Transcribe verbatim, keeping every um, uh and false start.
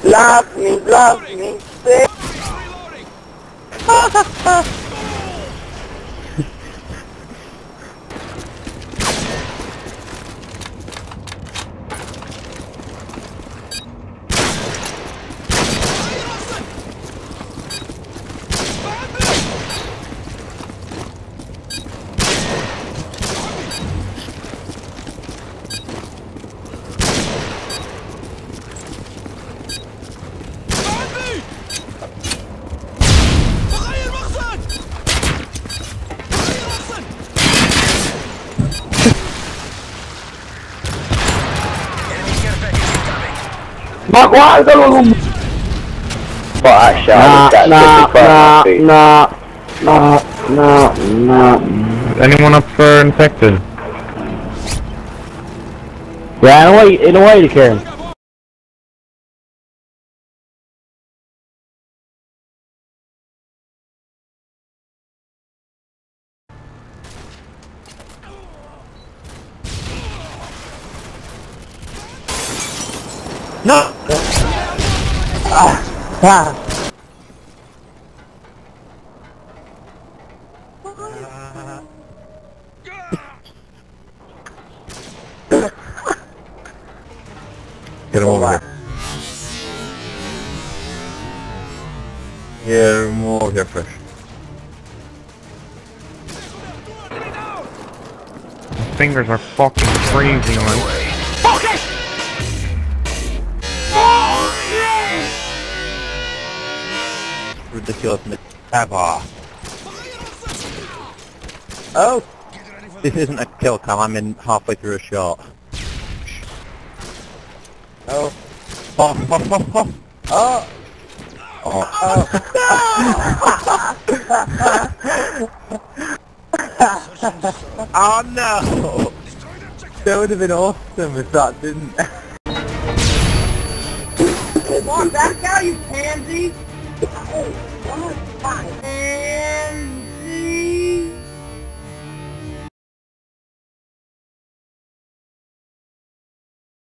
Love me, love me, say. Ma guardalo non... Nah, nah, nah, nah, nah, nah, nah. Anyone up for infected? Yeah, in a way, in a way you can. No! Ah! Ah! Get him over here. Yeah, move over here first. My fingers are fucking freezing, man. Focus! Ridiculousness ever. Oh! This isn't a kill cam, I'm in halfway through a shot. Oh. Oh, oh, oh, oh. Oh. Oh. Oh. Oh no! That would have been awesome if that didn't. Come on, back out, you pansy! Oh, God,